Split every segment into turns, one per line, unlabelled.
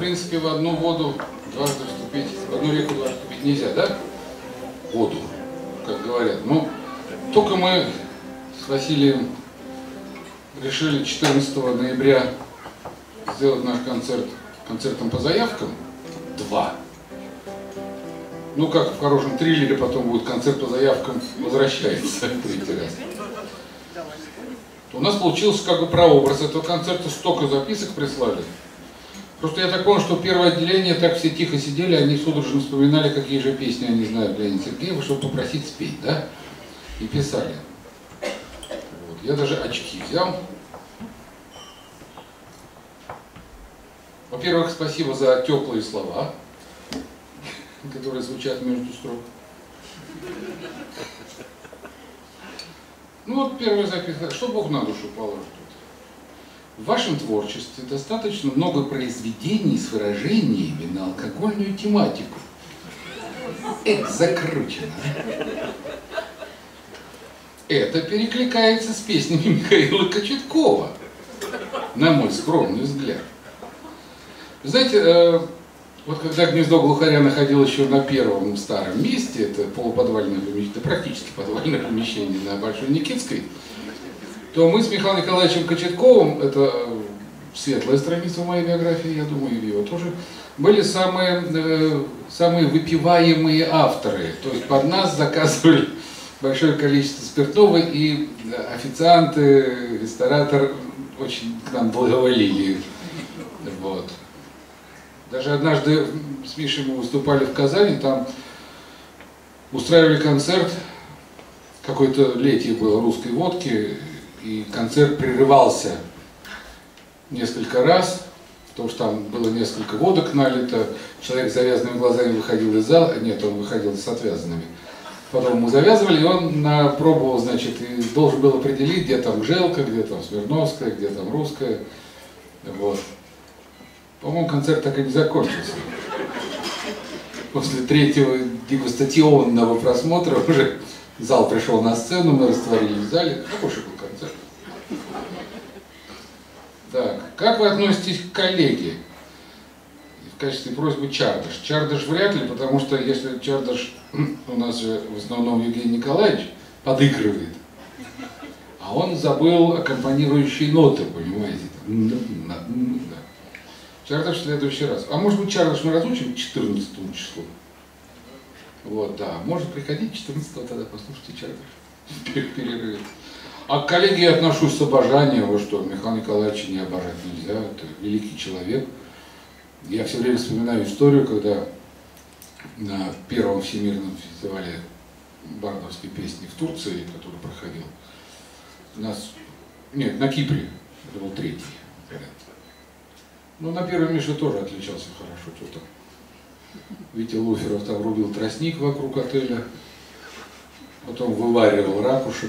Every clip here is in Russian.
принципе, в одну воду дважды вступить, в одну реку дважды вступить нельзя, да? Воду, как говорят. Но только мы с Василием решили 14 ноября сделать наш концерт концертом по заявкам. 2. Ну, как в хорошем триллере, потом будет концерт по заявкам возвращается 3-й раз. У нас получился как бы прообраз этого концерта, столько записок прислали. Просто я так понял, что первое отделение так все тихо сидели, они судорожно вспоминали, какие же песни они знают Леонида Сергеева, чтобы попросить спеть, да? И писали. Вот. Я даже очки взял. Во-первых, спасибо за теплые слова, которые звучат между строк. Ну вот первая запись, что Бог на душу положит. В вашем творчестве достаточно много произведений с выражениями на алкогольную тематику. Это закручено. Это перекликается с песнями Михаила Кочеткова, на мой скромный взгляд. Знаете, вот когда «Гнездо глухаря» находилось еще на первом старом месте, это полуподвальное помещение, это практически подвальное помещение на Большой Никитской, то мы с Михаилом Николаевичем Кочетковым, это светлая страница в моей биографии, я думаю, и в его тоже, были самые выпиваемые авторы. То есть под нас заказывали большое количество спиртного, и официанты, ресторатор очень к нам благоволили. Вот. Даже однажды с Мишей мы выступали в Казани, там устраивали концерт, какое-то летие было русской водки, и концерт прерывался несколько раз, потому что там было несколько водок налито, человек с завязанными глазами выходил из зала, нет, он выходил с отвязанными. Потом мы завязывали, и он пробовал, значит, и должен был определить, где там Гжелка, где там Смирновская, где там русская. Вот. По-моему, концерт так и не закончился. После 3-го дегустационного просмотра уже зал пришел на сцену, мы растворились в зале. Хороший был концерт. Так, как вы относитесь к коллеге? В качестве просьбы Чардаш. Чардаш вряд ли, потому что если Чардаш, у нас же в основном Евгений Николаевич, подыгрывает, а он забыл аккомпанирующие ноты, понимаете? Да. Чардаш в следующий раз. А может быть, Чардаш мы разучим 14 числу? Вот, да. Может приходить 14-го, тогда послушайте Чардаш. Перерыв. А к коллеге я отношусь с обожанием. Вы что, Михаила Николаевича не обожать нельзя. Это великий человек. Я все время вспоминаю историю, когда на первом всемирном фестивале бардовской песни в Турции, который проходил, на Кипре, это был 3-й. Ну, на первом Миша тоже отличался хорошо, что-то. Витя Луферов там рубил тростник вокруг отеля, потом вываривал ракушек.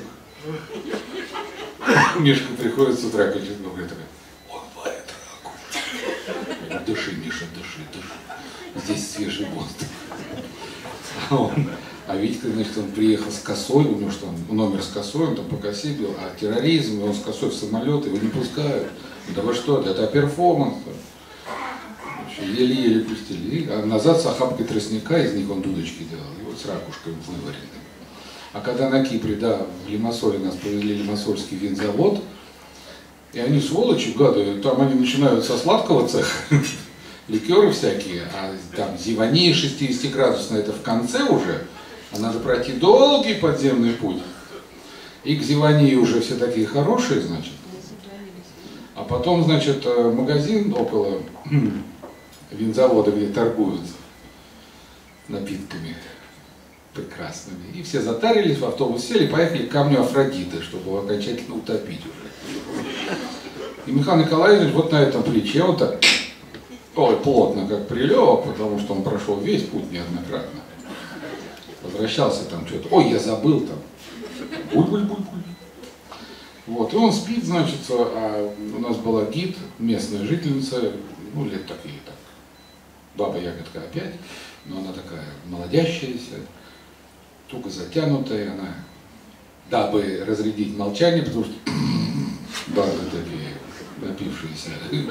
Мишка приходит с утра, Кочетков говорит, он варит раку. Дыши, Миша, дыши. Здесь свежий воздух. А Витька, значит, он приехал с косой, у него что, номер с косой, он там по косе бил, а терроризм, он с косой в самолет, его не пускают. Да вы что, это перформанс. Еле-еле пустили. А назад с охапкой тростника, из них он дудочки делал, и вот с ракушкой вываренной. А когда на Кипре, да, в Лимассоле нас повезли Лимассольский винзавод, и они, сволочи, гады, там они начинают со сладкого цеха, ликеры всякие, а там зевания 60-градусная, это в конце уже, а надо пройти долгий подземный путь. И к зевании уже все такие хорошие, значит. А потом, значит, магазин около винзавода, где торгуют напитками прекрасными. И все затарились, в автобус сели, поехали к камню Афродиты, чтобы его окончательно утопить уже. И Михаил Николаевич вот на этом плече, вот так, плотно как прилег, потому что он прошел весь путь неоднократно. Возвращался там что-то, ой, я забыл там, буль-буль-буль-буль. Вот, и он спит, значит, а у нас была гид, местная жительница, ну, лет такие, так, баба ягодка опять, но она такая молодящаяся, туго затянутая, она, дабы разрядить молчание, потому что бабы такие напившиеся,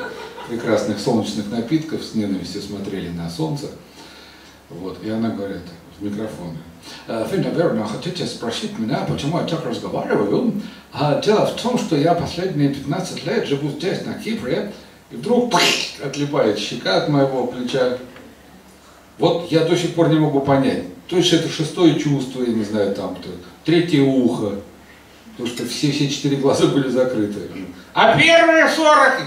прекрасных солнечных напитков, с ненавистью смотрели на солнце. Вот, и она говорит в микрофон: вы, наверное, хотите спросить меня, почему я так разговариваю? Дело в том, что я последние 15 лет живу здесь, на Кипре, и вдруг отлипает щека от моего плеча. Вот я до сих пор не могу понять, то есть это шестое чувство, я не знаю, там, третье ухо, потому что все 4 глаза были закрыты. А первые 40...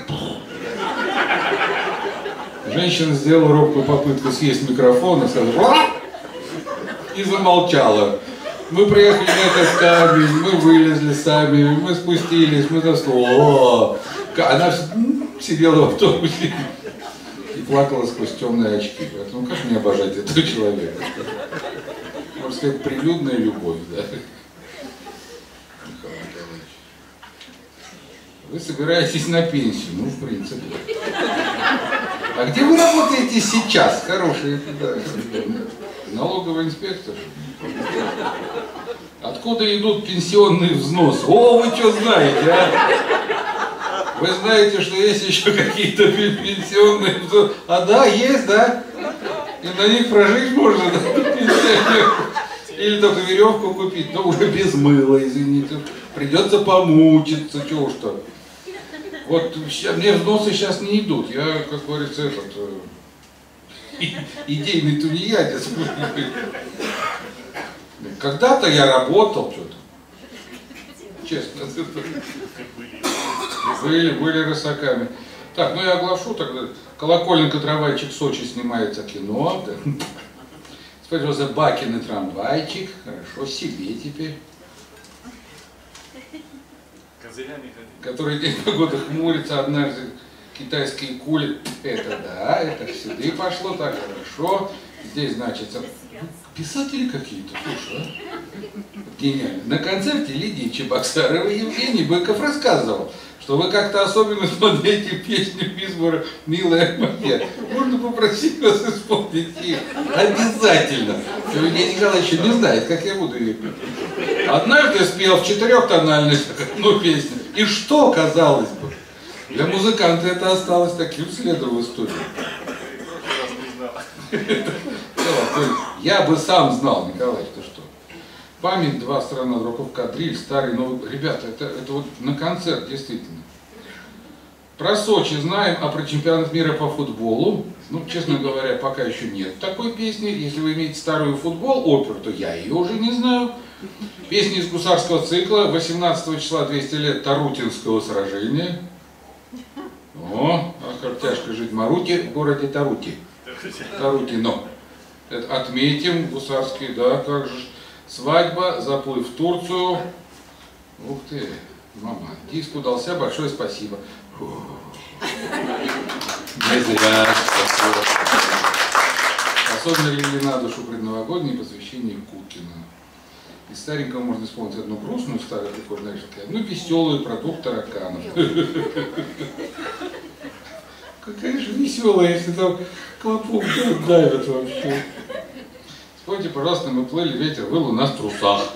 Женщина сделала робкую попытку съесть микрофон и сказала и замолчала. Мы приехали на этот камень, мы вылезли сами, мы спустились, мы застол. Она сидела в автобусе и плакала сквозь темные очки. Ну как мне обожать этого человека? Можно сказать, прилюдная любовь, да? Михаил Николаевич, вы собираетесь на пенсию, ну в принципе. А где вы работаете сейчас? Хороший, да, налоговый инспектор. Откуда идут пенсионные взносы? О, вы что знаете, а? Вы знаете, что есть еще какие-то пенсионные взносы? А да, есть, да? И на них прожить можно, да? Или только веревку купить, но уже без мыла, извините. Придется помучиться, чего уж то. Вот мне взносы сейчас не идут. Я, как говорится, идейный тунеядец. Когда-то я работал что-то. Честно. Были рысаками. Так, ну я оглашу тогда. Колокольник трамвайчик Сочи снимается кино. Использовался Бакин и трамвайчик. Хорошо, себе теперь. Который день погоды хмурится, однажды китайские кули. Это да, это сюда и пошло, так хорошо. Здесь, значит, писатели какие-то, слушай, а? Гениально. На концерте Лидии Чебоксаровой Евгений Быков рассказывал, что вы как-то особенно смотрите песню Висбора «Милая моя». Можно попросить вас исполнить их? Обязательно. Евгений Николаевич не знает, как я буду ее петь. Однажды спел в 4 тональностях одну песню. И что, казалось бы, для музыканта это осталось таким следом в истории. Я бы сам знал, Николай, ты что? Память, 2 страна руков, кадриль, старый, новый. Ребята, это вот на концерт, действительно. Про Сочи знаем, а про чемпионат мира по футболу, ну, честно говоря, пока еще нет такой песни. Если вы имеете старую футбол, оперу, то я ее уже не знаю. Песни из гусарского цикла, 18 числа 200 лет Тарутинского сражения. О, а как тяжко жить Маруте в городе Тарути. Тарутино. Это отметим, гусарский, да, как же. Свадьба, заплыв в Турцию. Ух ты, мама, диск удался, большое спасибо. Не зря, спасибо. Особенно легли на душу предновогоднее посвящение Кукина. Из старенького можно вспомнить одну грустную старую прикольную, одну веселую про 2 тараканов. Какая же веселая, если там клопок давит вообще. Вспомните, пожалуйста, мы плыли, ветер выл у нас в трусах.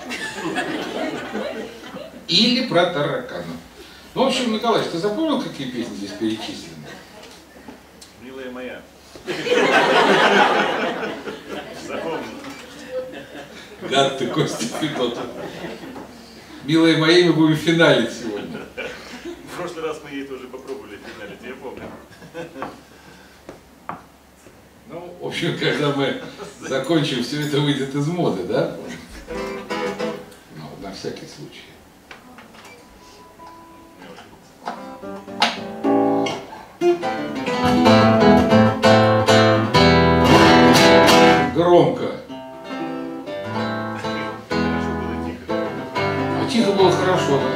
Или про тараканов. Ну, в общем, Николай, ты запомнил, какие песни здесь перечислены?
Милая моя. Запомнил.
Гад ты, Костя, ты тот. Милые мои, мы будем финалить сегодня.
В прошлый раз мы ей тоже попробовали финалить, я помню.
Ну, в общем, когда мы закончим, все это выйдет из моды, да? Ну, на всякий случай. Громко. А тихо было хорошо, да?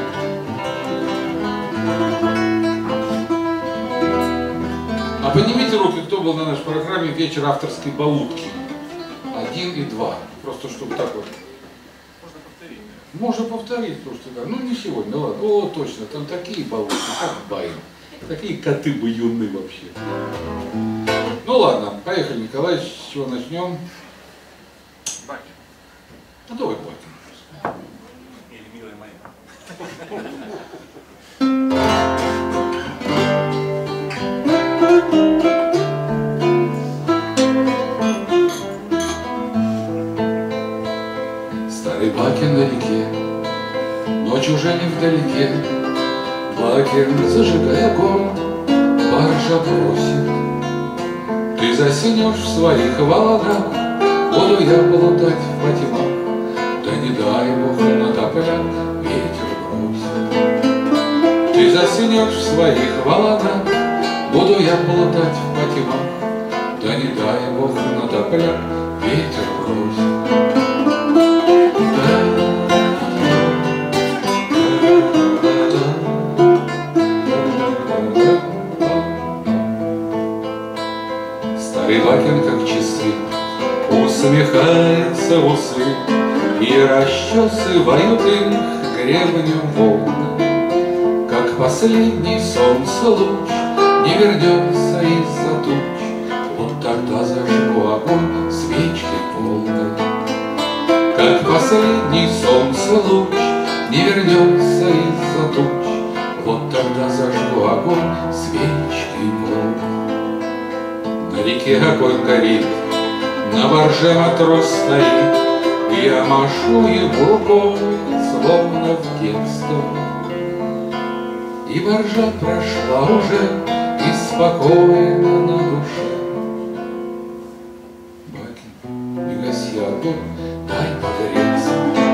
А поднимите руки, кто был на нашей программе «Вечер авторской баутки». 1 и 2. Просто чтобы так вот.
Можно повторить.
Можно повторить, потому что да. Ну не сегодня, ладно. О, точно, там такие баутки, как баем. Такие коты баюны вообще. Ну ладно, поехали, Николай, с чего начнем?
Бакин.
Ну давай Бакин.
Или милая моя.
Ночь уже не вдалеке, Бакин, зажигая огонь, баржа просит: ты заснешь в своих волнах, буду я плутать в потемах, да не дай Бог на тополя ветер бросит. Ты заснешь в своих волнах, буду я плутать в потемах, да не дай Бог на тополя ветер бросит. Старый Бакин, как часы, усмехается в усы, и расчесывают их гребнем волны. Как последний солнце луч не вернется из-за туч, вот тогда зажгу огонь свечкой полной. Как последний солнце луч не вернется из-за туч, вот тогда зажгу огонь свечкой полной. На реке огонь горит, на барже матрос стоит, я машу ему рукой, словно в детство. И баржа прошла уже, и спокойно на душе. Бакин, не гаси огонь, дай погореться.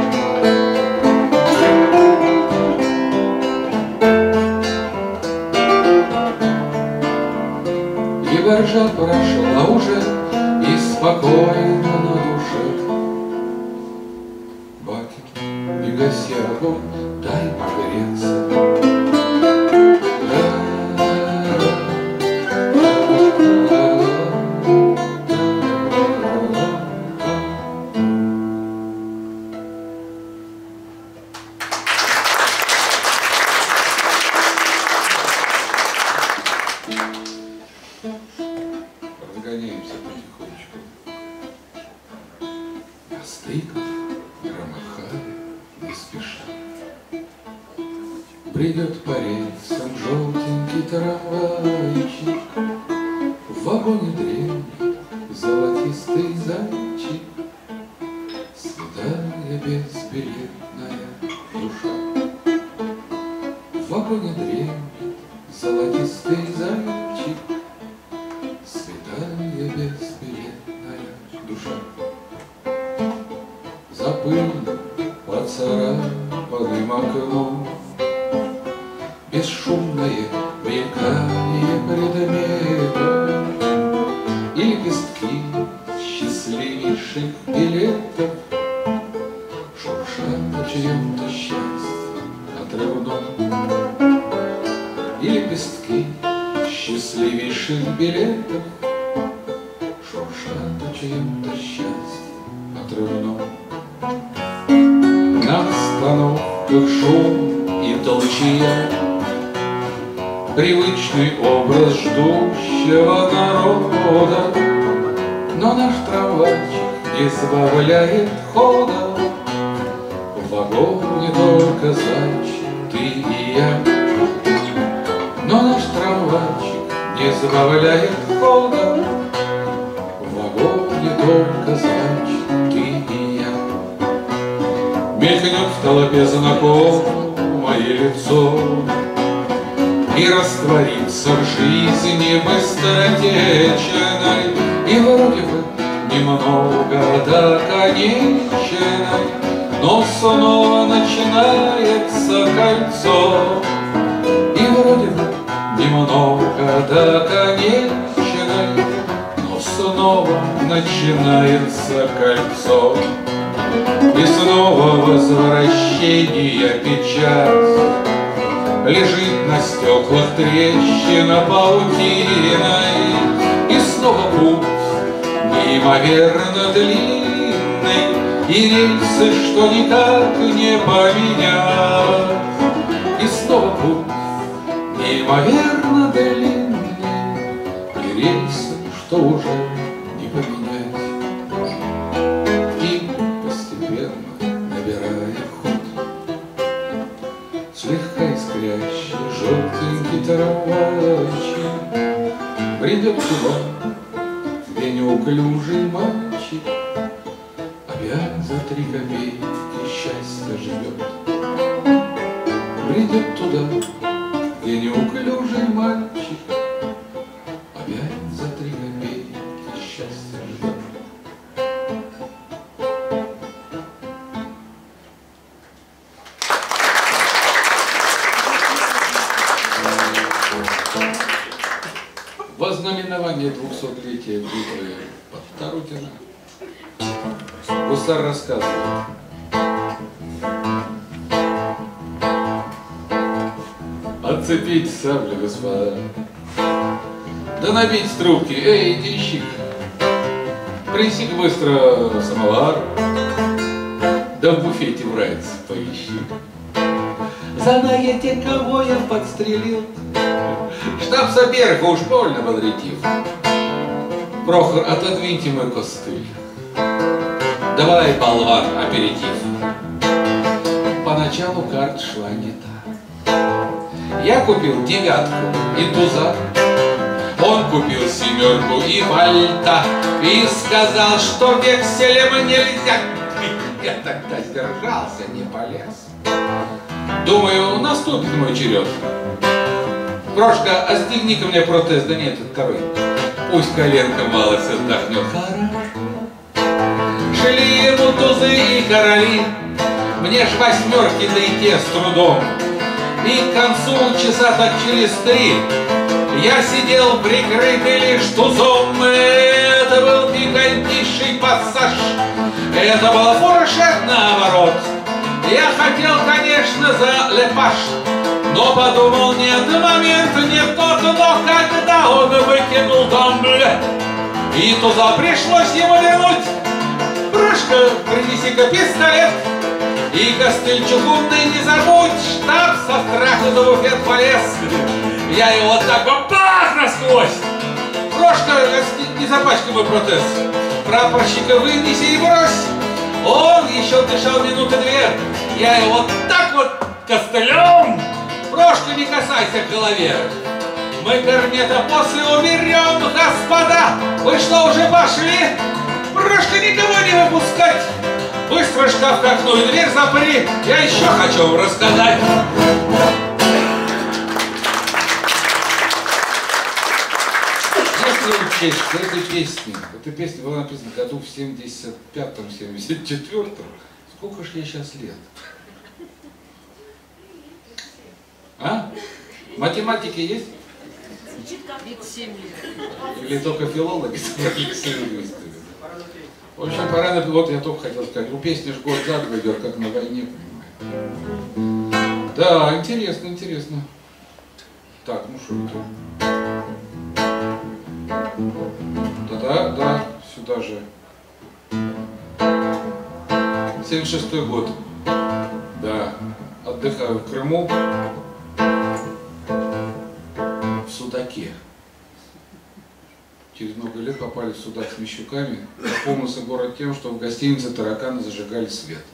И баржа прошла уже, и спокойно на душе. Бакин, не гаси огонь, дай погореться. Разгоняемся потихонечку. Остыгли, громыхали, не спеша. Придет по рельсам желтенький трамвайчик, в вагоне древний золотистый зайчик, святая безбилетная душа. В вагоне древний золотистый зайчик, святая безбилетная душа. За пыль поцарапанным окном бесшумное мелькание предметов и лепестки счастливейших билетов шуршат о чьем-то счастье отрывном. И лепестки счастливейших билетов шуршат о чьем-то счастье отрывном. На остановках шум и толчья, привычный образ ждущего народа, но наш трамвайчик не сбавляет хода. В вагоне только зайчик, ты и я, но наш трамвайчик не сбавляет хода. В вагоне только зайчик, ты и я. Мелькнет в толпе знакомое лицо и растворится в жизни быстротечной, и вроде бы немного до конечной, но снова начинается кольцо. И вроде бы немного до конечной, но снова начинается кольцо. И снова возвращение печать лежит на стеклах трещина паутиной. И снова путь неимоверно длинный, и рельсы, что никак не поменять. И снова путь неимоверно длинный, и рельсы, что уже не поменять. И постепенно набирая ход, слегка искрящий желтенький трамвайчик придет туда, где неуклюжий мальчик опять за 3 копейки счастья живет. Бредет туда, где неуклюжий мальчик опять за 3 копейки счастья ждет. Во знаменование 200-летия битвы под Тарутино гусар рассказывает. Отцепить сабли, господа, да набить с трубки. Эй, денщик, принеси-ка быстро самовар, да в буфете врать поищи. Знаете, кого я подстрелил? Штаб-соперха уж больно бодритив. Прохор, отодвиньте мой костыль. Давай, болван, аперитив. Поначалу карт шла не та. Я купил 9 и туза. Он купил 7 и вальта. И сказал, что векселем нельзя. Я тогда сдержался, не полез. Думаю, наступит мой черед. Прошка, остегни-ка мне протез, да нет, это второй. Пусть коленка малость отдохнет. Шли ему тузы и короли, мне ж 8 да и те с трудом. И к концу часа так через 3 я сидел прикрытый лишь тузом. Это был пикантнейший пассаж, это был фуршет наоборот. Я хотел, конечно, за лепаш, но подумал, нет, момент не тот, но когда он выкинул тамбле, и туза пришлось ему вернуть. Прошка, принеси-ка пистолет, и костыль чугунный не забудь. Штаб со страху за буфет полез, я его так бах насквозь. Прошка, не запачкай мой протез, прапорщика вынеси и брось. Он еще дышал минуты 2, я его так вот костылем. Прошка, не касайся к голове, мы корнета после уберем, господа. Вы что, уже пошли? Прошка, никого не выпускать. Быстро шкаф к окну и дверь запри, я еще хочу вам рассказать. Если учесть, что эта песня была написана в году в 75-м, 74-м, сколько ж ей сейчас лет? А? Математики есть? Или только филологи с лингвистами? В общем, пора, вот я только хотел сказать, у песни ж год за год идет, как на войне, понимаете. Да, интересно, интересно. Так, ну что это? Да, сюда же. 76-й год. Да, отдыхаю в Крыму. В Судаке. Через много лет попали в Судак с Мещуками. Запомнился город тем, что в гостинице тараканы зажигали свет.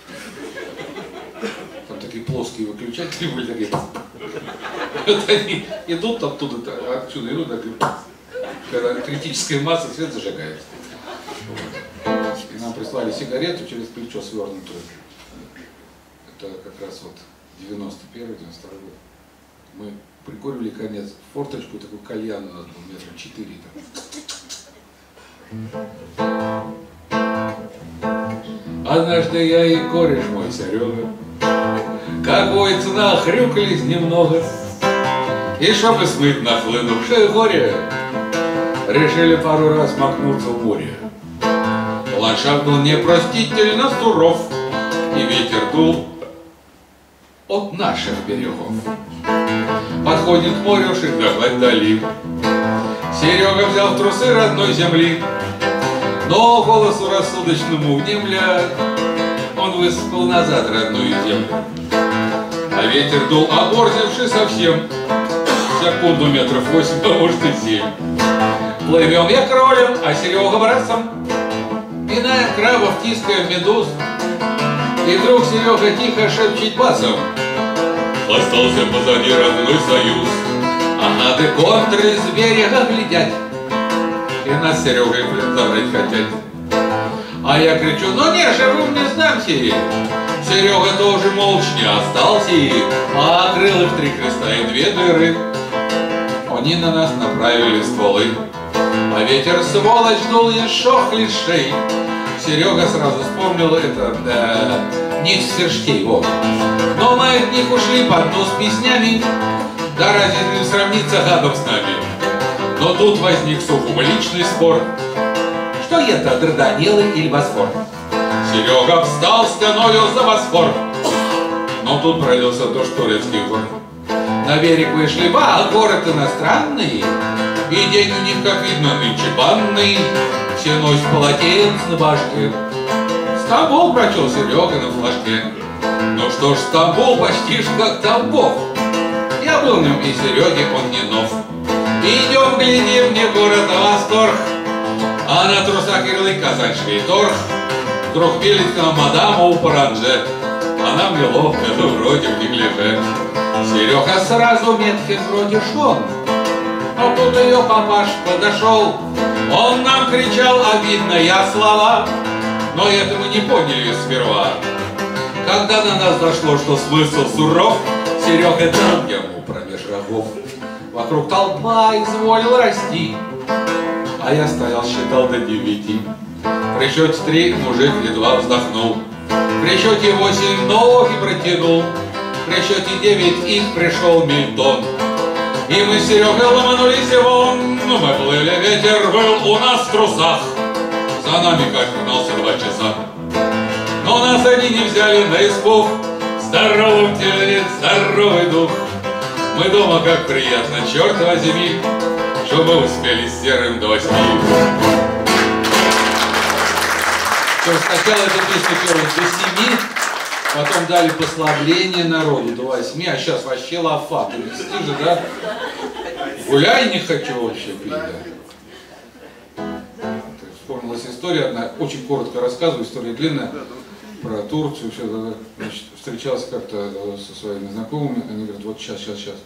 Там такие плоские выключатели были, такие. Вот они идут оттуда, отсюда идут, когда критическая масса, свет зажигается. Вот. И нам прислали сигарету через плечо свернутую. Это как раз вот 91-92 год. Мы прикуривали конец в форточку, такой кальян у нас был метров 4 там. Однажды я и кореш мой Серега, как войцы нахрюкались немного, и чтобы смыть нахлынувшее горе, решили пару раз макнуться в море. Ландшафт был непростительно суров, и ветер дул от наших берегов. Подходит к морю, шагать дали. Серега взял в трусы родной земли, но голосу рассудочному внемля, он высыпал назад родную землю. А ветер дул, оборзевший совсем, секунду метров 8, а может и 7. Плывем я кролем, а Серега братцем, пинаем крабов, тискаем медуз. И вдруг Серега тихо шепчет басом: остался позади родной союз. А надо контры с берега глядят, и нас с Серегой в плен забрать хотят. А я кричу: ну не же вы мне сдамте,
Серега тоже молча не остался и покрыл их 3 креста и 2 дыры. Они на нас направили стволы, а ветер, сволочь, дул еще клишей. Серега сразу вспомнил это, низ Серштей, вот. Но мы от них ушли под нос песнями, да разве не сравнится гадом с нами? Но тут возник сугубо личный спор. Что это, Дарданеллы или Босфор? Серега встал стеною за Босфор. Но тут пролился дождь турецких гор. На берег вышли город иностранный, и день у них, как видно, нынче банный. Все носят полотенец на башке. Стамбул прочел Серега на флажке. Ну что ж, Стамбул почти ж как Тамбов. Я был в нем, и Сереге он не нов. Идем, глядим, мне город восторг, а на трусах ярлык Казанский торг. Вдруг пилит к нам мадама у паранже, она мне ловко, ну вроде в неглиже. Серега сразу меткий вроде шон, но тут ее папаш подошел. Он нам кричал обидные слова, но это мы не поняли сперва. Когда до нас дошло, что смысл суров, Серега дал ему промеж рогов. Вокруг толпа изволила расти, а я стоял, считал до 9. При счете 3 мужик едва вздохнул, при счете 8 ноги протянул, при счете 9 их пришел Мильтон. И мы с Серегой ломанулись вон, мы плыли, ветер был у нас в трусах. За нами как гнался 2 часа. Но нас они не взяли на испуг. Здоровым теле, здоровый дух. Мы дома как приятно, черт возьми, что мы успели с серым до 8.
Сначала эту песню пели до 7, потом дали послабление народу до 8, а сейчас вообще лафа. Ты же, да? Гуляй не хочу вообще пить, да. Вспомнилась история одна, очень коротко рассказываю, история длинная, про Турцию. Значит, встречался как-то со своими знакомыми, они говорят, вот сейчас,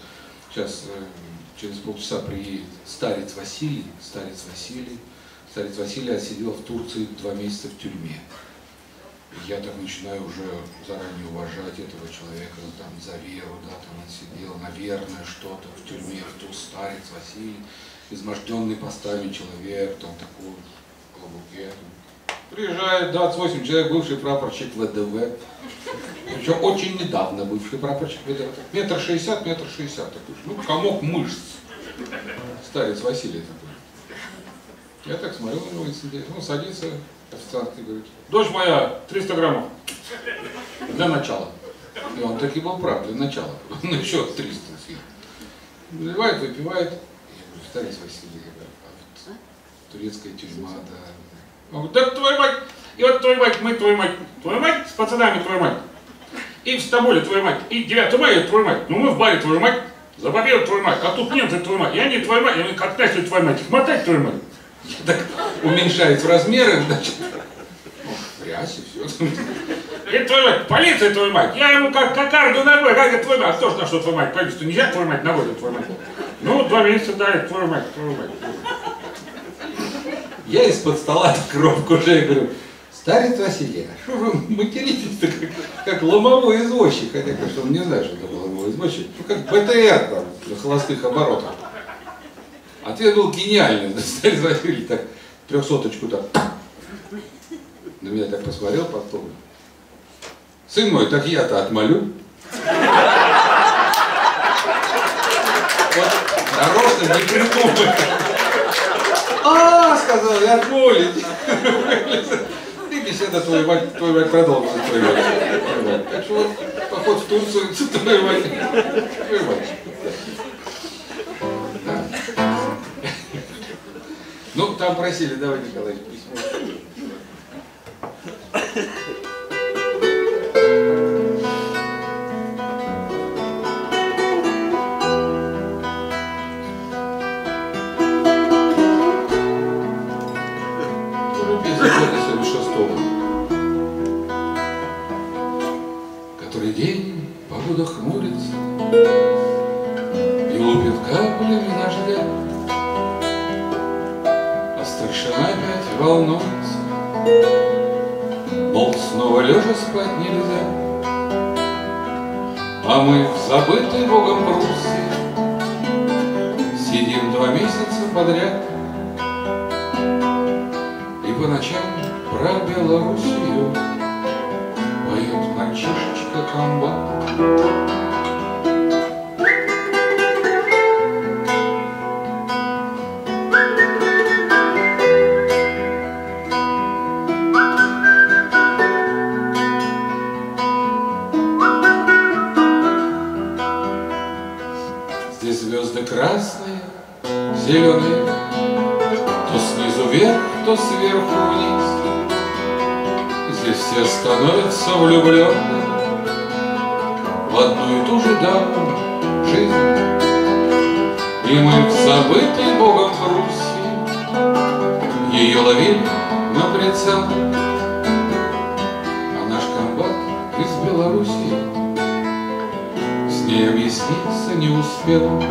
через полчаса приедет старец Василий. Старец Василий отсидел в Турции 2 месяца в тюрьме. Я так начинаю уже заранее уважать этого человека, там, за веру, да, там он сидел, наверное, что-то в тюрьме, тут старец Василий, изможденный постами человек, там такой, в клобуке. Приезжает 28 человек, бывший прапорщик ВДВ, причем очень недавно бывший прапорщик ВДВ, 1,60 м, такой, ну, комок мышц, старец Василий такой. Я так смотрю на него, ну, садится официант и говорит, дочь моя, 300 граммов, для начала. И он таки был прав, для начала, ну, еще 300 съел. Наливает, выпивает, я говорю, старец Василий, а вот турецкая тюрьма, да. Он говорит, да твою мать, и вот твою мать, мы твою мать с пацанами твою мать, и в Стамбуле твою мать, и 9 мая твою мать, ну мы в баре твою мать, за победу твою мать, а тут немцы твою мать, и они твою мать, и они как начали твою мать, их мотать твою мать. Так уменьшает в размерах, значит, в рясе, все. И твою мать, полиция твою мать, я ему как кокарду ногой, как это твою мать, а кто ж на что твою мать, повесить, нельзя твою мать ногой, твою мать. Ну, 2 месяца дали, твою мать. Я из-под стола коробку уже и говорю, старец Василий, а что вы материтесь-то как ломовой извозчик, хотя, конечно, он не знает, что это был ломовой извозчик, ну, как БТР там, на холостых оборотах. Ответ был гениальный. Старец Василий так 300-очку так на меня так посмотрел, потом. Сын мой, так я-то отмолю. Вот нарочно не придумай. Сказал, я отмолить. И беседа твою мать продолжится. Так что вот поход в Турцию, твою мать. Ну, там просили, давай, Николай, письмо. Который день погода хмурится и лупит каплями на дождя. Старшина опять волнуется, мол, снова лежа спать нельзя.
А мы в забытой Богом Пруссии сидим 2 месяца подряд и по ночам про Белоруссию поет мальчишечка комбат. Здесь звезды красные, зеленые, то снизу вверх, то сверху вниз. Здесь все становятся влюбленными в одну и ту же даму жизнь. И мы в забытой Богом Пруссии ее ловили на прицел. А наш комбат из Белоруссии с ней объясниться не успел.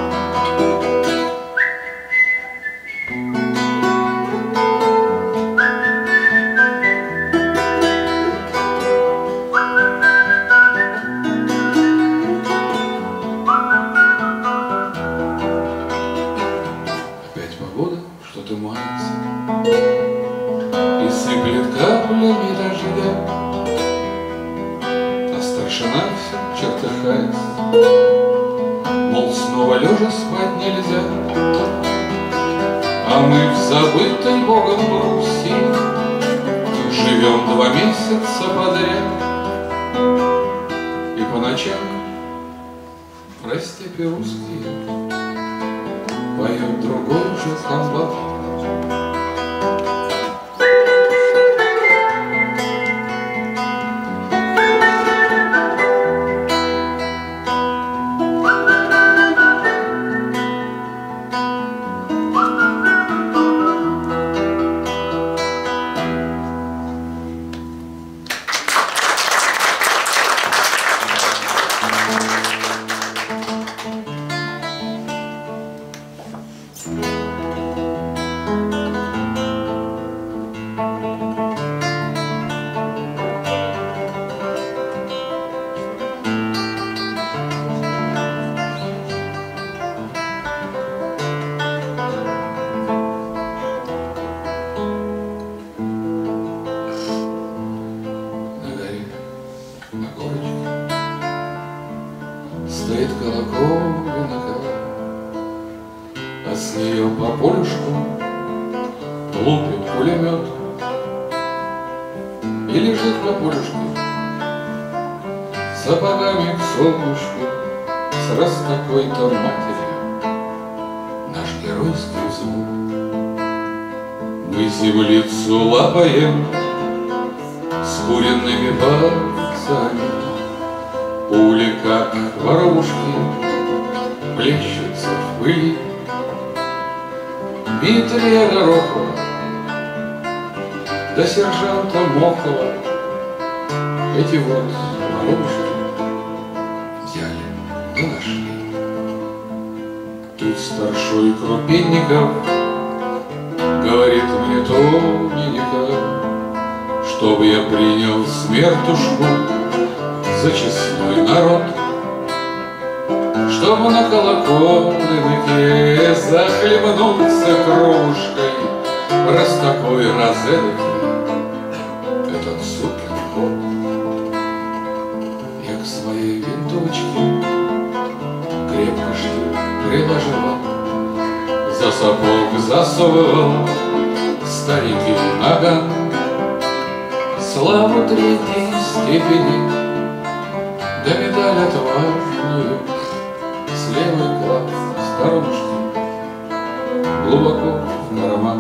Опять погода что-то мается и сыплет каплями дождя, а старшина все чертыхается, мол, снова лежа спать нельзя. А мы в забытой Богом Пруссии живем 2 месяца подряд и по ночам про степи русские поет другой уже комбат. Стоит колоколенка, а с нее по полюшку лупит пулемет. И лежит по полюшку сапогами к солнышку с раз такой-то матерью наш геройский взвод. Мы землицу лапаем с куриными пальцами, пули, как воробушки, плещутся в пыли. Дмитрия Горохова до сержанта Мохова эти вот воробушки взяли да нашли. Тут старшой Крупенников говорит мне тоненько, чтобы я принял смертушку за честной народ, чтобы на колокольнике захлебнуться кружкой, раз такой розетки этот сукин кот. Я к своей винтовочке крепко что приложила, за сапог засовывал старенький наган. Славу 3-й степени да медаль отважную с левой глаз сторонушки глубоко в карман.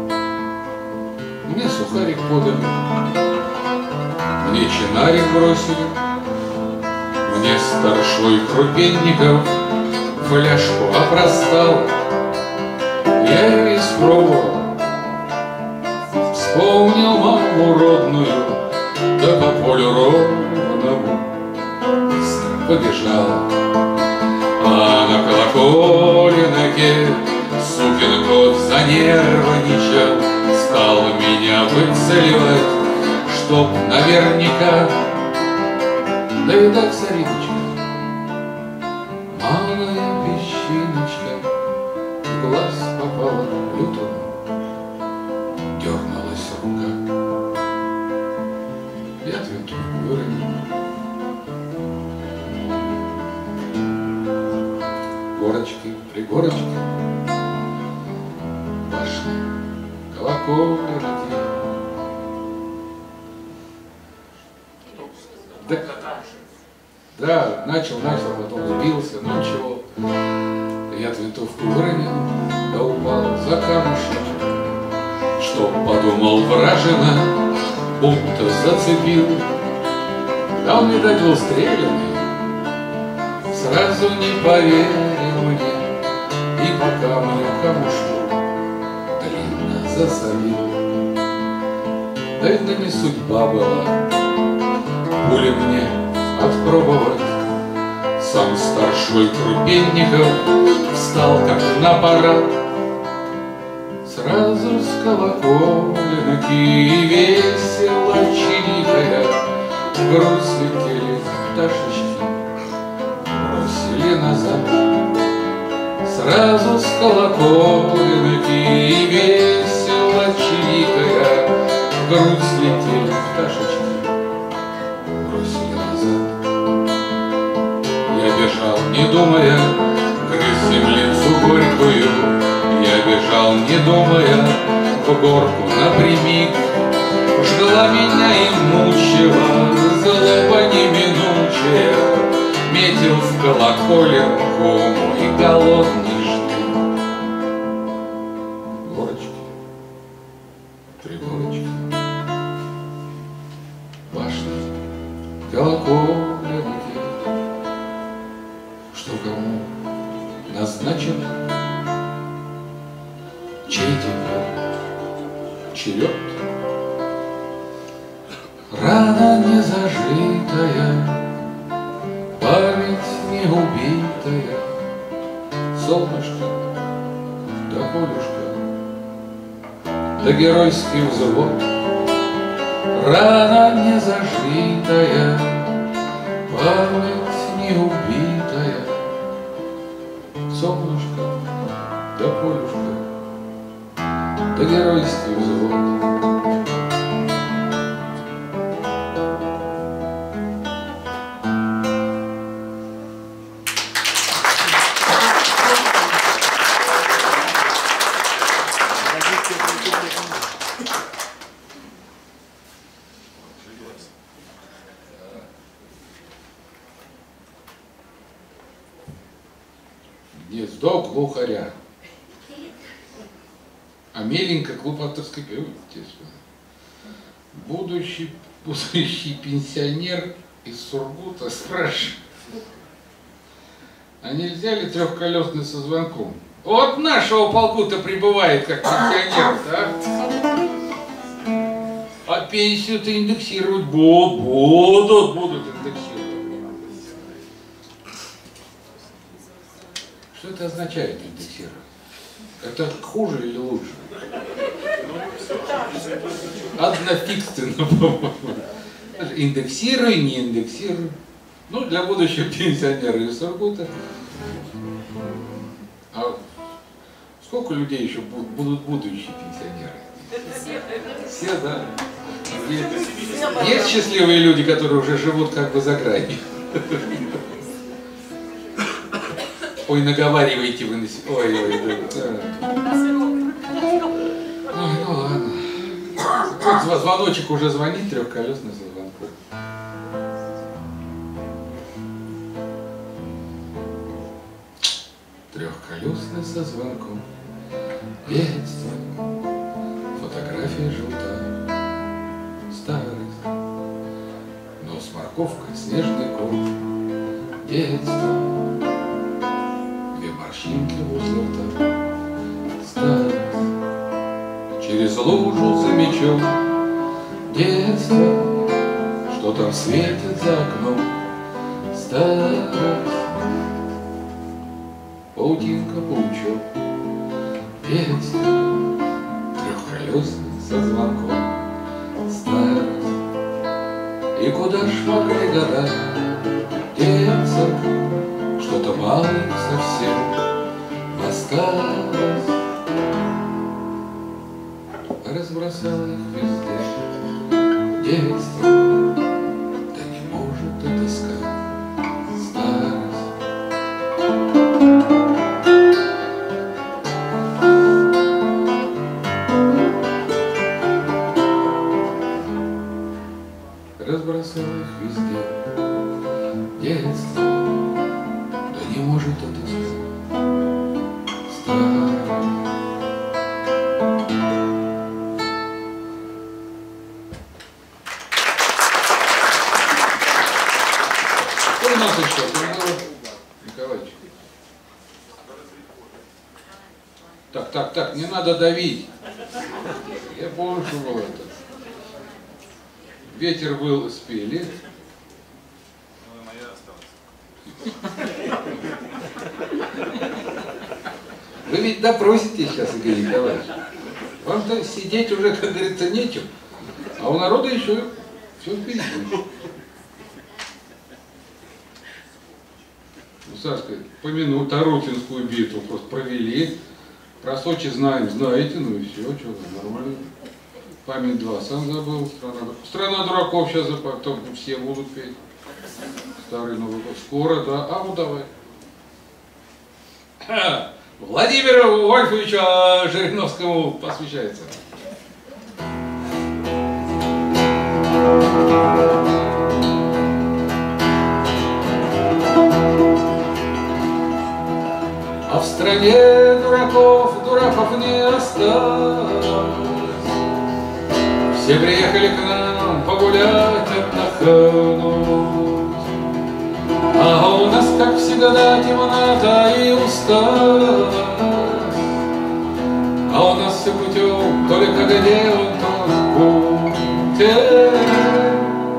Мне сухарик подали, мне чинарик бросили, мне старшой Крупенников фляжку опростал. Я ее испробовал, вспомнил маму родную, да по полю ровному быстро побежал. А на колокольнике сукин кот занервничал, стал меня выцеливать, чтоб наверняка. Да и так, цариночка,
горочки, башни, колокольники. Да, начал, потом сбился, ну ничего. Я винтовку выронил, да упал за камушек. Что подумал вражина, будто зацепил. Да он, видать, был стрелянный, сразу не поверил мне. И по камушку длинно засолил. Да это не судьба была пули мне отпробовать. Сам старшой Крупенников встал как на парад. Сразу с колокольники и весело чирикая в грудь летели пташечки, бросили назад. Сразу с колокольники и весело чирикая в грудь летели пташечки, бросили назад. Я бежал, не думая, грыз землицу горькую. Я бежал, не думая, в горку напрямик. Жгла меня и мучила злоба неминучая. Метил в колоколенку мой голодный штык. Горочки, три горочки, башни, колоколенки. Что кому назначено? Чей теперь черед? Рана не зажитая, память не убитая, солнышко да полюшка, да геройский взвод. Рана не зажитая, память не убитая, солнышко да полюшка, да геройский взвод. Гнездо глухаря. А меленько клуб авторской певицы. Будущий пенсионер из Сургута спрашивает: а нельзя ли трехколесный со звонком? Вот нашего полку-то прибывает как пенсионер-то, а пенсию-то индексировать будут индексировать. Что это означает индексировать? Это хуже или лучше? Однофикственно, по-моему. Индексируй, не индексируй. Ну, для будущего пенсионера из Сургута. А сколько людей еще будут будущие пенсионеры? Все, да? Есть счастливые люди, которые уже живут как бы за гранью? Ой, наговариваете вы на себя. Ой, да. Ой, ну ладно. Вот звоночек уже звонит, трехколесный со звонком. Трехколесный со звонком. Детство. Фотография желтая. Старость. Но с морковкой снежный ком. Детство. Морщинки возле рта, старость. Через лужу за мечом детство, что там светит за окном, старость. Паутинка паучок, детство, трехколесный со звонком, старость. И куда ж могли года деться, что-то малое совсем осталось, разбросал их везде детство, да не может отыскать старость. бросал их везде. Детство, да не может отыскать страх. Что у нас еще? Николаевич. Так, не надо давить. Я помню, что было это. Ветер был, спели. Вы ведь допросите сейчас, Игорь Николаевич. Вам-то сидеть уже, как говорится, нечем. А у народа еще все впереди. Царская, помянул Тарутинскую битву, просто провели. Про Сочи знаем, знаете, ну и все, что нормально. Память 2 сам забыл. Страна дураков сейчас потом все будут петь. Старый Новый год. Скоро, да. А ну давай. Владимиру Вольфовичу Жириновскому посвящается. А в стране дураков не осталось. Все приехали к нам погулять, отдохнуть. А у нас, как всегда, темнота и усталость. А у нас все путем, только дело, только путем.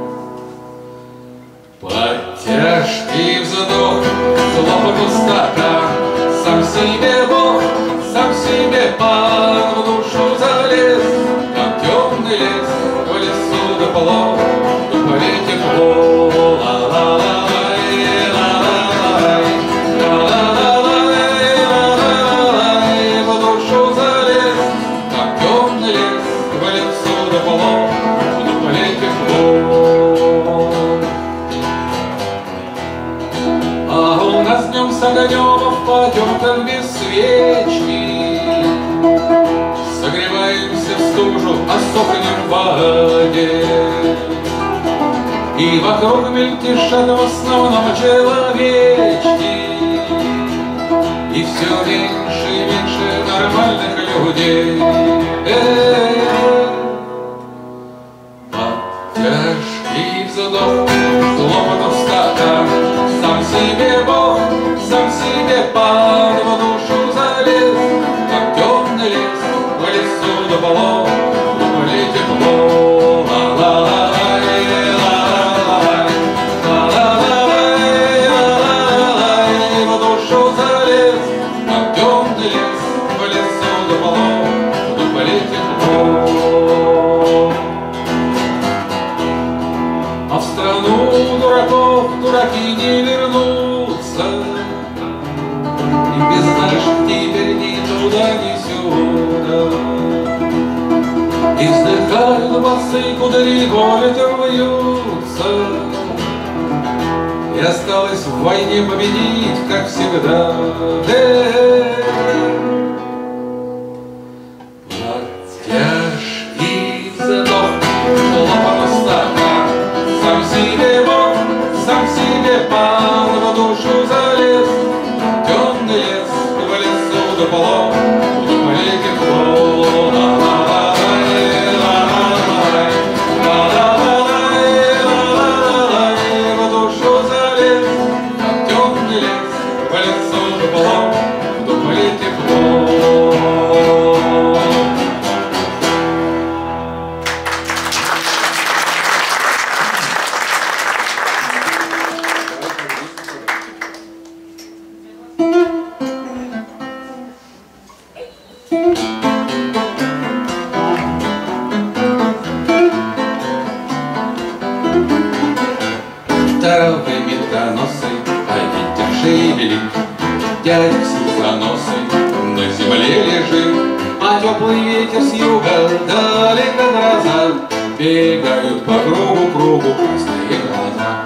Под тяжкий вздох, хлопоту стакан, сам себе Бог, сам себе пан в душу залез. Там темный лес, по лесу до полов, по поле тепло. В душу залез, там темный лес, по лесу до полов, по поле тепло. А у нас днем с огнем в потемках без свечки согреваемся в стужу, а сохнем в воде. И вокруг мельтешат в основном человечки, и все меньше и меньше нормальных людей. Под тяжкий вздох, хлопотов стакан, сам себе Бог, сам себе пан в душу залез. Как темный лес, по лесу до полов, по поле тепло. В душу залез, как темный лес, по лесу до полов, по поле тепло. А в страну дураков дураки не вернутся, и без нас теперь ни туда, ни сюда. И вздыхают басы, кудри ветром вьются, и осталось в войне победить, как всегда. Под тяжкий вздох, хлопоту стакан, сам себе Бог, сам себе пан в душу залез. Темный лес, по лесу до полов, по поле тепло. В душу залез, как темный лес, по лесу до полов, по поле тепло. Травы медоносой, а ветер шевелит, дядя сизоносой на земле лежит, а теплый ветер с юга далеко гроза, бегают по кругу красные глаза.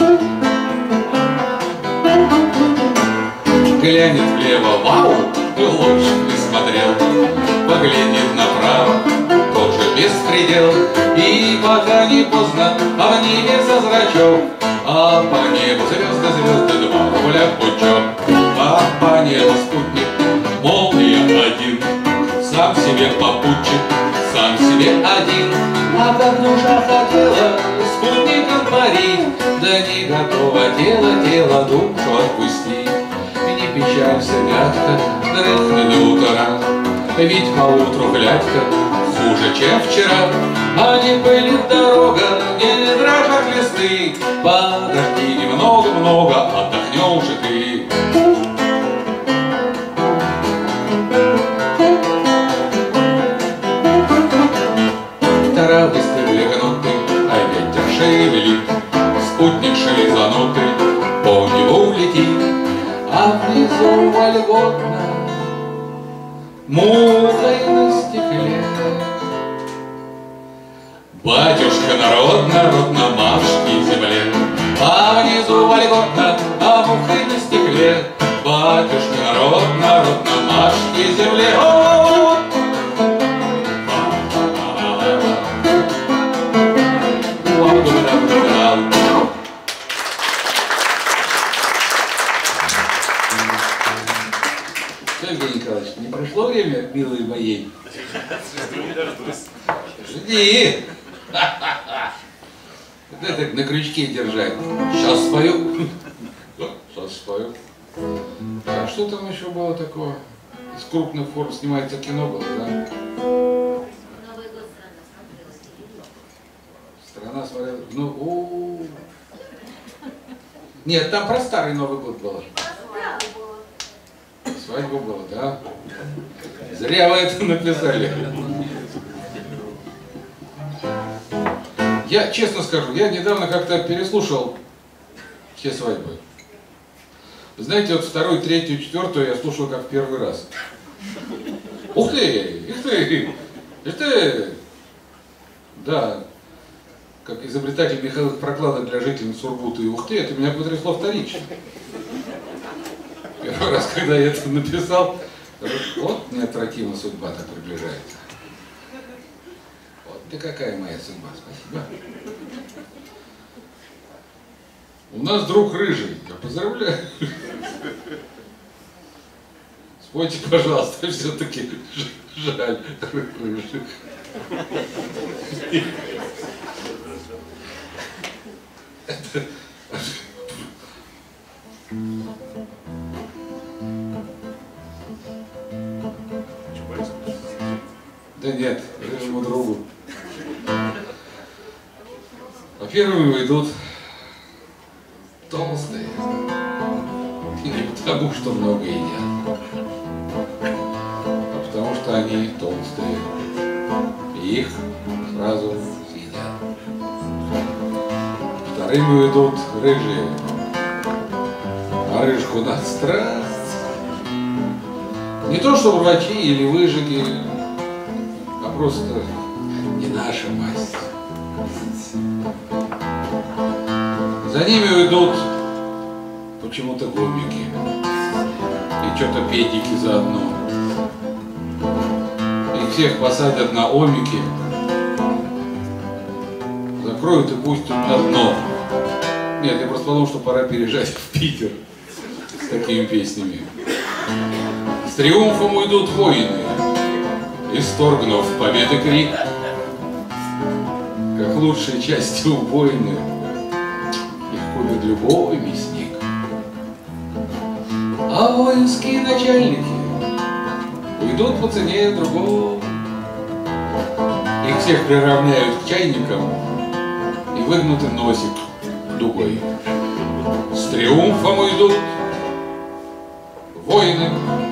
Глянет влево, вау, лучше не смотрел, поглядит направо, тоже беспредел,
И пока не поздно, а в небе за зрачок, а по небу звезды, звезды, два рубля пучок. А по небу спутник, молния один, сам себе попутчик, сам себе один. А как душа хотела спутником парить, да не готово тело душу отпустить. Не печалься, мягко, дрыхни до утра, ведь поутру глядь-ка хуже, чем вчера. А не пылит дорога, не дрожат листы, подожди немного, отдохнешь и ты. Травы стебли гнуты, а ветер шевелит, спутник шизанутый по небу летит, а внизу вольготно мухой на стекле. Батюшка народ на Машке земле, а внизу вольготно, а мухой на стекле. Батюшка народ на Машке земле.
Сергей Николаевич, не прошло время, милые моей? Жди! Это на крючке держать. Сейчас спою. Сейчас спою. А что там еще было такого? Из крупных форм снимается кино было, да?
Новый год
Страна смотрела. Ну, нет, там про старый Новый год было. Свадьба была, да? Зря вы это написали. Я честно скажу, я недавно как-то переслушал все свадьбы. Знаете, вот вторую, третью, четвертую я слушал как в первый раз. Ух ты! Ух ты! Ух ты! Да, как изобретатель меховых прокладок для жителей Сургута и Ухты, это меня потрясло вторично. Первый раз, когда я это написал, вот неотвратимо судьба так приближается. Вот ты какая моя судьба, спасибо. У нас друг рыжий, я поздравляю. Спойте, пожалуйста, все-таки жаль рыжих. Да нет, рыжему другу. А первыми идут толстые. И не потому, что много едят, а потому, что они толстые. И их сразу съедят. Вторыми идут рыжие. А рыжку надо страсть. Не то, что врачи или выжиги, а просто не наша масть. За ними идут почему-то гомики. И что-то педики заодно. Их всех посадят на омики, закроют и пустят на дно. Нет, я просто подумал, что пора переезжать в Питер с такими песнями. С триумфом уйдут воины, исторгнув победы крик, как лучшие части убойны, их купит любой мясник. А воинские начальники уйдут по цене другого. Их всех приравняют к чайникам и выгнутый носик дугой. С триумфом уйдут воины.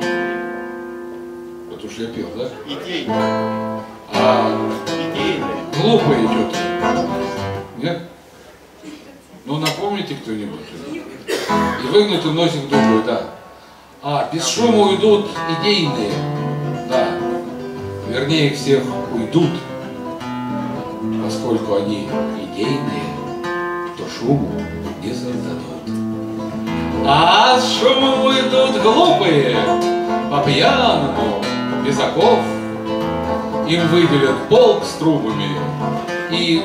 Вот уж я пел, да?
Идейно.
А
Идейно.
глупо идет. Нет? Ну напомните кто-нибудь. И выгнутый носик дугой, да. А без шума уйдут идейные. Да. Вернее всех уйдут. Поскольку они идейные, то шуму не создадут. А с шумом уйдут глупые, по пьяному, без оков.
им выделят полк с трубами и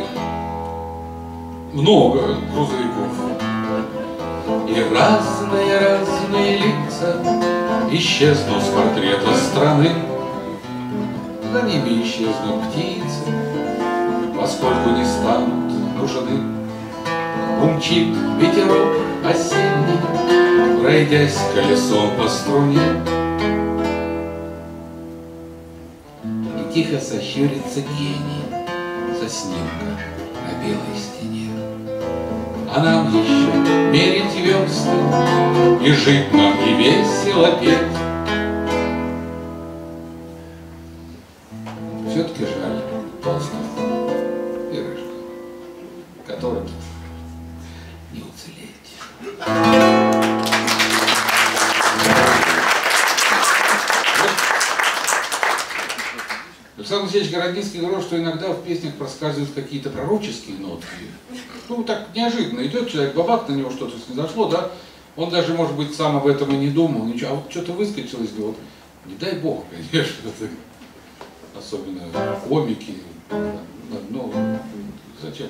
много грузовиков. И разные лица исчезнут с портрета страны, за ними исчезнут птицы, поскольку не станут нужны. Умчит ветерок осенний, пройдясь колесом по струне, и тихо сощурится гений со снимка на белой стене. А нам еще мерить версты, и жить нам, и весело петь. Все-таки жаль Толстого и Рыжика, которым не уцелеть. Александр Алексеевич Городницкий говорил, что иногда в песнях проскальзывают какие-то пророческие нотки. Ну, так неожиданно идет человек, бабак, на него что-то снизошло, да? Он даже, может быть, сам об этом и не думал, ничего, а вот что-то выскочило из него. Вот, не дай бог, конечно, особенно комики. Ну, зачем?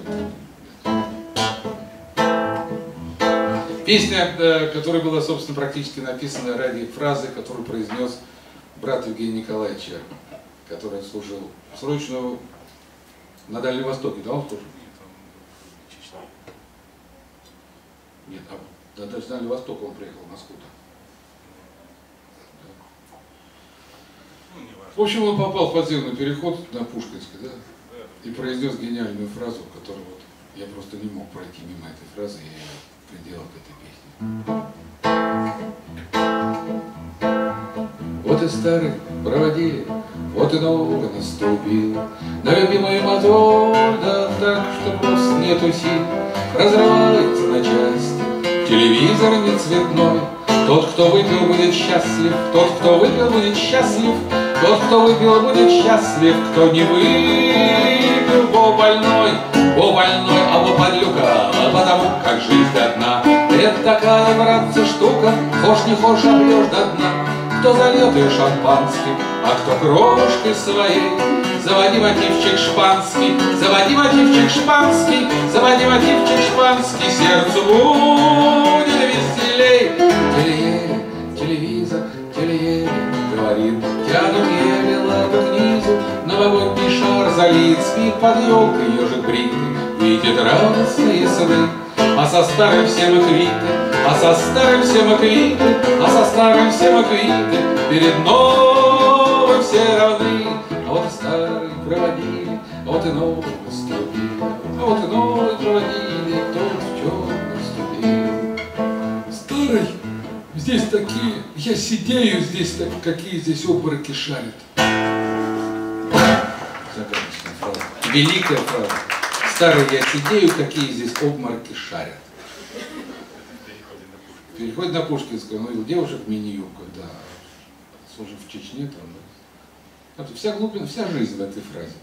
Песня, которая была, собственно, практически написана ради фразы, которую произнес брат Евгения Николаевича, который служил срочно на Дальнем Востоке, да, он служил? Нет, а даже на Дальний Восток он приехал, в Москву. В общем, он попал в подземный переход на Пушкинской, да, и произнес гениальную фразу, которую вот я просто не мог пройти мимо этой фразы, я ее приделал к этой песне. Вот и старый проводили, вот и новый наступил, на любимый мотор, да так, что просто нету сил, разрывается на части, телевизор не цветной. Тот, кто выпил, будет счастлив, тот, кто выпил, будет счастлив, тот, кто выпил, будет счастлив, кто не выпил, бо больной, а бо подлюка, потому как жизнь одна. Это такая, братцы, штука, хошь не хошь, обьешь до дна. Кто зальет ее шампанским, а кто кровушкой своей. Заводи мотивчик шпанский, заводи мотивчик шпанский, заводи мотивчик шпанский, сердцу будет веселей. Телееле, телевизор, телееле, говорит, тянут еле лапы к низу, новогодний шар залит, спит под елкой ежик бритый, видит радостные сны. А со старым все мы квиты, а со старым все мы квиты, а со старым все мы квиты, перед новым все равны. А вот и старый проводили, а вот и новый наступил, а вот и новый проводили, кто в чем наступил. Старый, здесь такие, я сидею здесь, так, какие здесь обмороки шарят. Загадочная фраза, великая фраза. Старый, я сидею, какие здесь обмороки шарят. Переходит на Пушкинскую, он видел девушек в мини-юбках, да, служил в Чечне, там, да. Вся глубина, вся жизнь в этой фразе.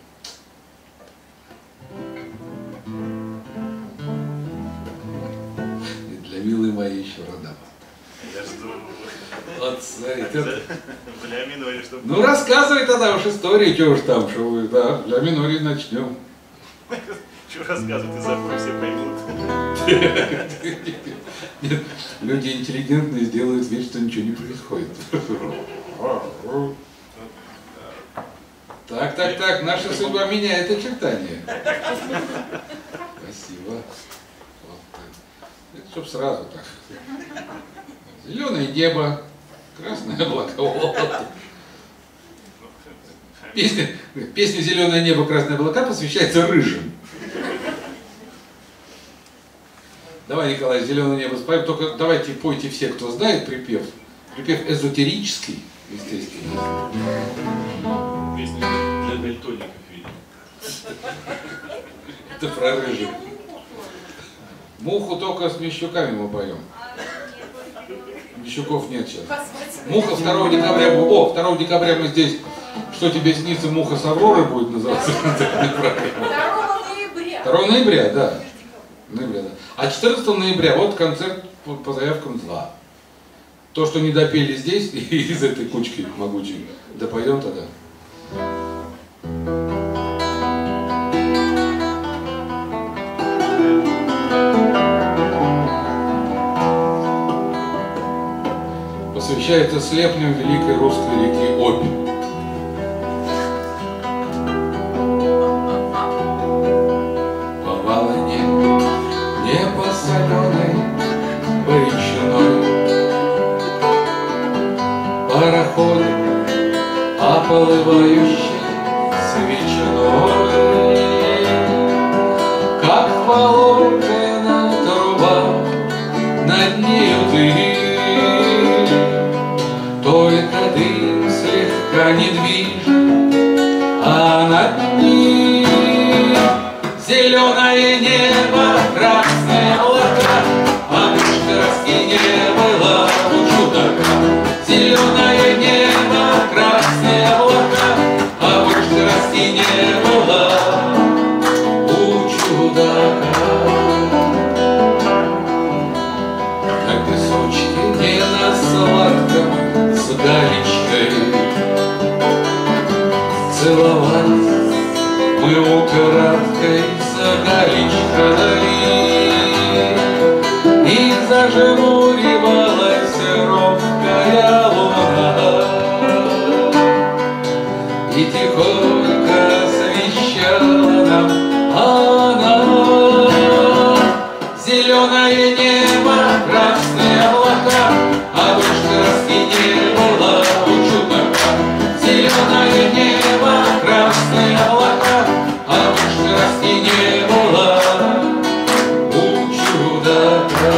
И для милой моей еще рода.
Я жду.
Вот, смотрите.
Для Минори, чтобы...
Ну, рассказывай тогда уж историю, что уж там, что вы, да, для Минори начнем.
Что рассказывать, ты забыл, все поймут.
Нет, люди интеллигентные сделают вид, что ничего не происходит. Так, наша судьба меняет очертания. Спасибо. Вот так. Это чтоб сразу так. Зеленое небо, красное облако. Песня «Зеленое небо, красное облака» посвящается рыжим. Давай, Николай, «Зеленое небо» споем, только давайте пойте все, кто знает припев. Припев эзотерический, естественно.
Песня для дальтоников, видимо.
Это про рыжих. Муху только с Мещуками мы поем. Мещуков нет сейчас. Муха 2 декабря. О, 2 декабря мы здесь. Что тебе снится, муха с Авророй будет называться?
2 ноября.
2 ноября, да. А 14 ноября вот концерт по заявкам 2. То, что не допели здесь, из этой кучки могучей, допоем тогда.
Посвящается слепням великой русской реки Обь. По волне, не по соленой, по речной, пароходы, оплывающие свечной, как положена труба над нею ты. Только дым слегка недвижим, а над ним зеленое небо, красные облака, а Пушкарский не было у чудака. Зеленое небо, красные облака, а Пушкарский не было у чудака. На песочке не на сладком с галечкой целовались мы украдкой за галечкой, и зажмуривалась робкая луна, и тихонько освещала нам она. Зеленое небо, красные облака, а Пушкарский не было у чудака. Зеленое небо, красные облака, а Пушкарский не было у чудака.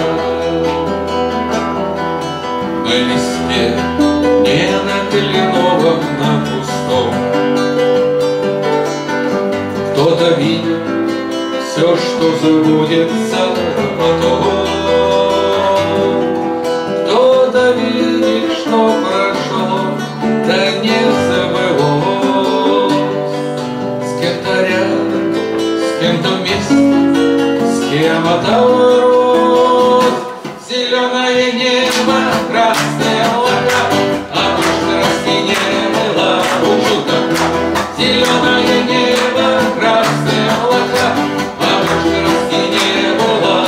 На листе, не на кленовом, на пустом, кто-то видит все, что забудется потом. Кто-то видит, что прошло, да не забылось. С кем-то рядом, с кем-то вместе, с кем оторвалось. Зеленое небо, красные облака, а Пушкарский не было у чудака. Зеленое небо, красные облака, а Пушкарский не было.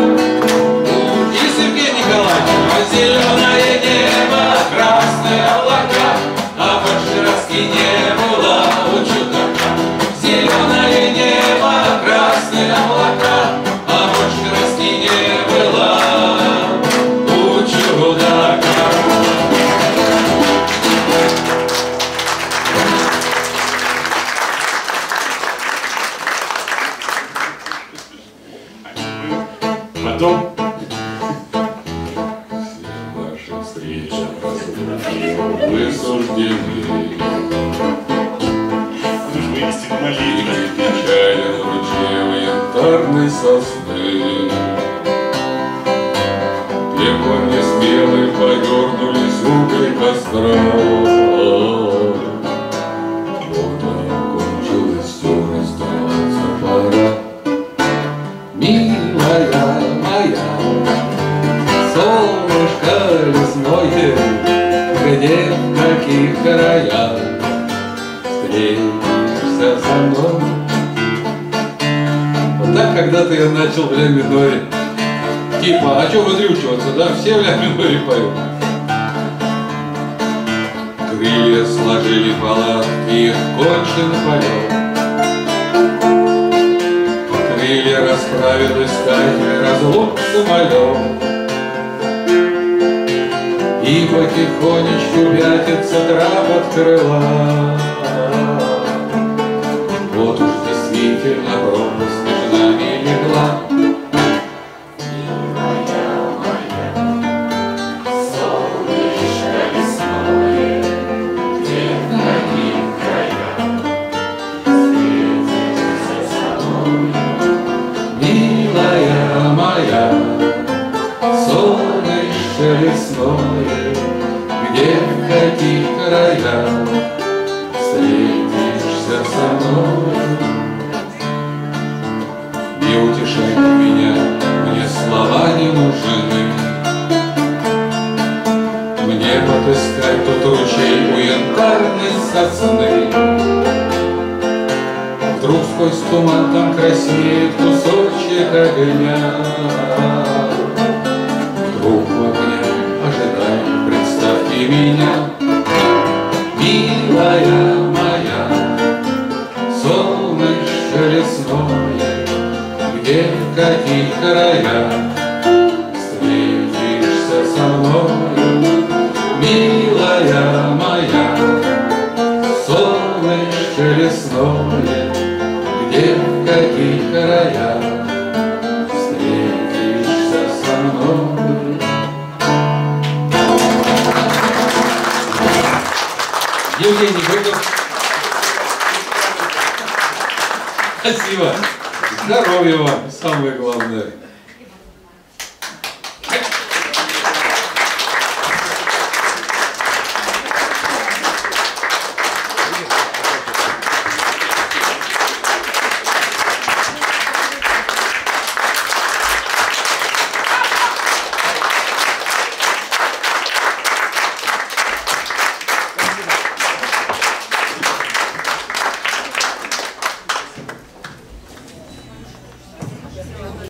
И Евгений Николаевич, зеленое небо, красные облака, а Пушкарский не было у чудака. Зеленое небо, красные облака, а Пушкарский не было у чудака.
Потом
Все наши встречи вы суждены,
дружба истинно
и
молитва.
печален ручей янтарной сосны. Пеплом несмелым подернулись угли костра. Вот она кончилась, все, расставаться пора. Милая моя, солнышко лесное, где, в каких краях встретишься со мной? Вот так когда-то я начал в ля миноре. Типа, а что выдрючиваться, да? Все в ля миноре поют. Крылья сложили палатки, их кончен полет. Крылья расправил искатель разлук самолет. И потихонечку пятится трап от крыла. Вот уж действительно пропасть между нами легла. Милая моя, солнышко лесное, где, в каких краях встретишься со мной? Не утешай меня, мне слова не нужны. Мне подыскать тут ручей у янтарной сосны.
Вдруг сквозь туман там краснеет кусочек огня. Вдруг в огне ожидай, представьте меня, милая моя, солнышко лесное, где в каких краях встретишься со мною, милая моя, солнышко лесное, где в каких краях встретишься со мной.
Евгений Быков. Спасибо. Здоровья вам, самое главное.